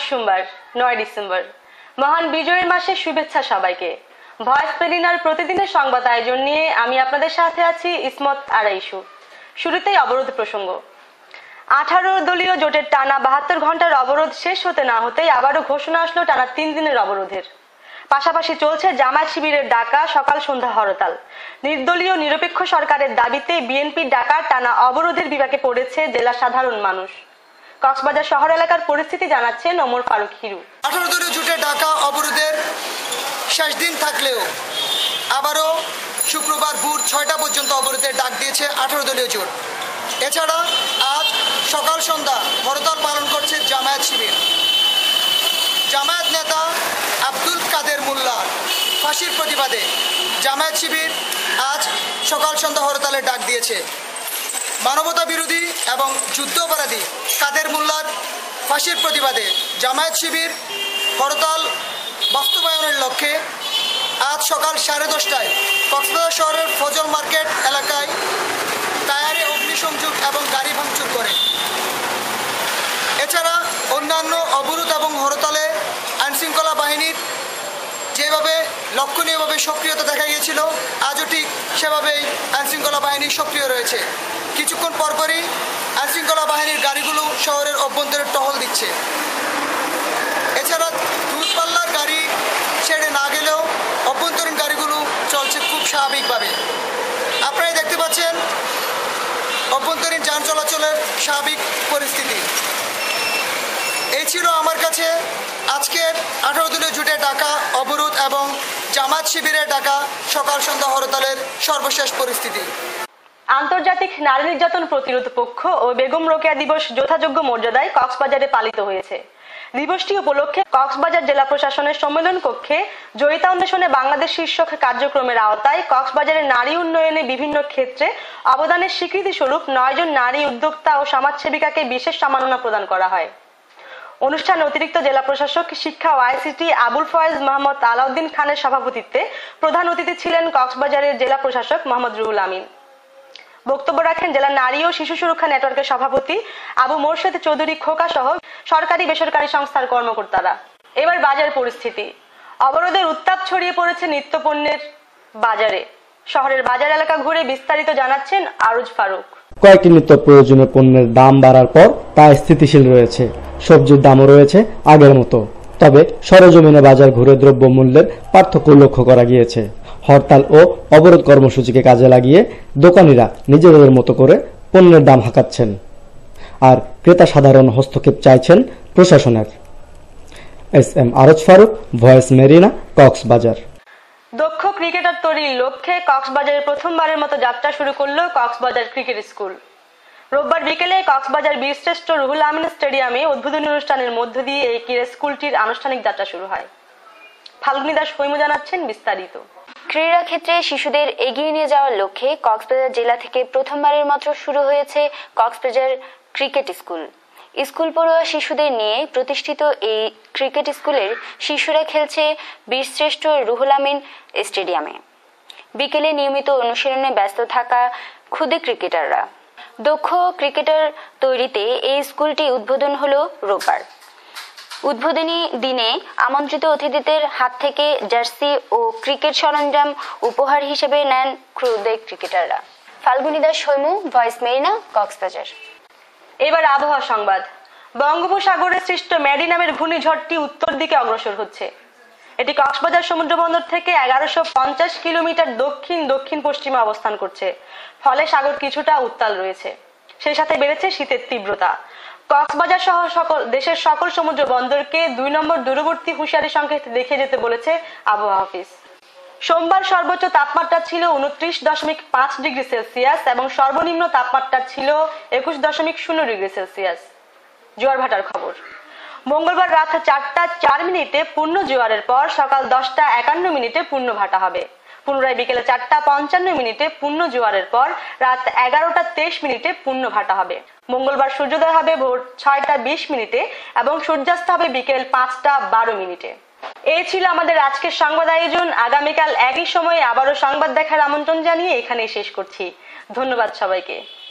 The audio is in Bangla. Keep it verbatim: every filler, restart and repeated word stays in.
সোমবার নয় ডিসেম্বর। মহান বিজয়ের মাসে শুভেচ্ছা সবাইকে। ভয়েস পেলিনার প্রতিদিনের সংবাদ আয়োজন নিয়ে আমি আপনাদের সাথে আছি ইসমত আরাইশু। শুরুতেই অবরোধ প্রসঙ্গ। আঠারো দলীয় জোটের টানা বাহাত্তর ঘন্টার অবরোধ শেষ হতে না হতেই আবারও ঘোষণা আসলো টানা তিন দিনের অবরোধের। পাশাপাশি চলছে জামায়াত শিবিরের ডাকা সকাল সন্ধ্যা হরতাল। নির্দলীয় নিরপেক্ষ সরকারের দাবিতে বিএনপির ডাকা টানা অবরোধের বিপাকে পড়েছে জেলার সাধারণ মানুষ। কক্সবাজার শহর এলাকার পরিস্থিতি জানাচ্ছেন ওমর ফারুক হিরু। আঠারো দলীয় জোটের ডাকা অবরোধের শেষ দিন থাকলেও আবারও শুক্রবার ভোর ছয়টা পর্যন্ত অবরোধের ডাক দিয়েছে আঠারো দলীয় জোট। এছাড়া আজ সকাল সন্ধ্যা হরতাল পালন করছে জামায়াত শিবির। জামায়াত নেতা আব্দুল কাদের মোল্লার ফাঁসির প্রতিবাদে জামায়াত শিবির আজ সকাল সন্ধ্যা হরতালের ডাক দিয়েছে। মানবতা বিরোধী এবং যুদ্ধাপরাধী কাদের মোল্লার ফাঁসির প্রতিবাদে জামায়াত শিবির হরতাল বাস্তবায়নের লক্ষ্যে আজ সকাল সাড়ে দশটায় কক্সবাজার শহরের ফজল মার্কেট এলাকায় টায়ারে অগ্নিসংযোগ এবং গাড়ি ভাঙচুর করে। এছাড়া অন্যান্য অবরোধ এবং হরতালে আইনশৃঙ্খলা বাহিনীর যেভাবে লক্ষণীয়ভাবে সক্রিয়তা দেখা গিয়েছিল, আজও ঠিক সেভাবেই আইনশৃঙ্খলা বাহিনী সক্রিয় রয়েছে। কিছুক্ষণ পরপরই আইনশৃঙ্খলা বাহিনীর গাড়িগুলো শহরের অভ্যন্তরে টহল দিচ্ছে। এছাড়া দূরপাল্লার গাড়ি ছেড়ে না গেলেও অভ্যন্তরীণ গাড়িগুলো চলছে খুব স্বাভাবিকভাবে। আপনারাই দেখতে পাচ্ছেন অভ্যন্তরীণ যান চলাচলের স্বাভাবিক পরিস্থিতি। এই ছিল আমার কাছে আজকের আঠারো দলীয় জোটের ডাকা অবরোধ এবং জামায়াত শিবিরের ডাকা সকাল সন্ধ্যা হরতালের সর্বশেষ পরিস্থিতি। আন্তর্জাতিক নারী নির্যাতন প্রতিরোধ পক্ষ ও বেগম রোকেয়া দিবস যথাযোগ্য মর্যাদায় কক্সবাজারে পালিত হয়েছে। দিবসটি উপলক্ষে কক্সবাজার জেলা প্রশাসনের সম্মেলন কক্ষে জয়িতা অন্বেষণে বাংলাদেশ শীর্ষক কার্যক্রমের আওতায় কক্সবাজারের নারী উন্নয়নে বিভিন্ন ক্ষেত্রে অবদানের স্বীকৃতি স্বরূপ নয়জন নারী উদ্যোক্তা ও সমাজসেবিকাকে বিশেষ সম্মাননা প্রদান করা হয়। অনুষ্ঠানে অতিরিক্ত জেলা প্রশাসক শিক্ষা ও আইসিটি আবুল ফয়েজ মোহাম্মদ আলাউদ্দিন খানের সভাপতিত্বে প্রধান অতিথি ছিলেন কক্সবাজারের জেলা প্রশাসক মোহাম্মদ রুহুল আমিন। বক্তব্য রাখেন জেলা নারী ও শিশু সুরক্ষা নেটওয়ার্কের সভাপতি আবু মোর্শেদ চৌধুরী খোকা সহ সরকারি বেসরকারি সংস্থার কর্মকর্তারা। এবার বাজার পরিস্থিতি। অবরোধের উত্তাপ ছড়িয়ে পড়েছে নিত্যপণ্যের বাজারে। শহরের বাজার এলাকা ঘুরে বিস্তারিত জানাচ্ছেন আরুজ ফারুক। কয়েকটি নিত্য প্রয়োজনীয় পণ্যের দাম বাড়ার পর তা স্থিতিশীল রয়েছে। সবজির দামও রয়েছে আগের মতো, তবে সরেজমিনে বাজার ঘুরে দ্রব্য মূল্যের পার্থক্য লক্ষ্য করা গিয়েছে। হরতাল ও অবরোধ কর্মসূচিকে কাজে লাগিয়ে দোকানিরা নিজেদের মতো করে পণ্যের দাম হাঁকাচ্ছেন, আর ক্রেতা সাধারণ হস্তক্ষেপ চাইছেন প্রশাসনের। এস এম আরজ ফারুক, ভয়েস মেরিনা, কক্সবাজার। দক্ষ ক্রিকেটার তৈরির লক্ষ্যে কক্সবাজারের প্রথমবারের মতো যাত্রা শুরু করলো কক্সবাজার ক্রিকেট স্কুল। রোববার বিকেলে কক্সবাজার বীরশ্রেষ্ঠ রুহুল আমিন স্টেডিয়ামে উদ্বোধনী অনুষ্ঠানের মধ্য দিয়ে এই ক্রীড়া স্কুলটির আনুষ্ঠানিক যাত্রা শুরু হয়। ফাল্গুনী দাস হৈমু জানাচ্ছেন বিস্তারিত। ক্রীড়া ক্ষেত্রে শিশুদের এগিয়ে নিয়ে যাওয়ার লক্ষ্যে কক্সবাজার জেলা থেকে প্রথমবারের মতো শুরু হয়েছে কক্সবাজার ক্রিকেট স্কুল। স্কুল পড়ুয়া শিশুদের নিয়ে প্রতিষ্ঠিত এই ক্রিকেট স্কুলের শিশুরা খেলছে বীরশ্রেষ্ঠ রুহুল আমিন স্টেডিয়ামে। বিকেলে নিয়মিত অনুশীলনে ব্যস্ত থাকা ক্ষুদে ক্রিকেটাররা। দক্ষ ক্রিকেটার তৈরিতে এই স্কুলটি উদ্বোধন হলো রোববার। উদ্বোধনী দিনে আমন্ত্রিত অতিথিদের হাত থেকে জার্সি ও ক্রিকেট সরঞ্জাম উপহার হিসেবে নেন ক্ষুদে ক্রিকেটাররা। ফাল্গুনী দাস হৈমু, ভয়েস মেরিনা, কক্সবাজার। এবার আবহাওয়া সংবাদ। বঙ্গোপসাগরে সৃষ্ট ম্যাডি নামের ঘূর্ণিঝড়টি উত্তর দিকে অগ্রসর হচ্ছে। এটি কক্সবাজার সমুদ্র বন্দর থেকে এগারোশো পঞ্চাশ কিলোমিটার দক্ষিণ দক্ষিণ পশ্চিমে অবস্থান করছে। ফলে সাগর কিছুটা উত্তাল রয়েছে, সেই সাথে বেড়েছে শীতের তীব্রতা। কক্সবাজার সহ সকল দেশের সকল সমুদ্র বন্দরকে দুই নম্বর দূরবর্তী হুঁশিয়ারি সংকেত দেখে যেতে বলেছে আবহাওয়া অফিস। সোমবার সর্বোচ্চ তাপমাত্রা ছিল উনত্রিশ দশমিক পাঁচ ডিগ্রি সেলসিয়াস এবং সর্বনিম্ন তাপমাত্রা ছিল একুশ দশমিক শূন্য ডিগ্রি সেলসিয়াস। জোয়ার ভাটার খবর। মঙ্গলবার রাত চারটা চার মিনিটে পূর্ণ জোয়ারের পর সকাল দশটা একান্ন মিনিটে পূর্ণ ভাটা হবে। পুনরায় বিকেলে চারটা পঞ্চান্ন মিনিটে পূর্ণ জোয়ারের পর রাত এগারোটা তেইশ মিনিটে পূর্ণ ভাটা হবে। মঙ্গলবার সূর্যোদয় হবে ভোর ছয়টা বিশ মিনিটে এবং সূর্যাস্ত হবে বিকেল পাঁচটা বারো মিনিটে। এই ছিল আমাদের আজকের সংবাদ আয়োজন। আগামীকাল একই সময়ে আবারও সংবাদ দেখার আমন্ত্রণ জানিয়ে এখানেই শেষ করছি। ধন্যবাদ সবাইকে।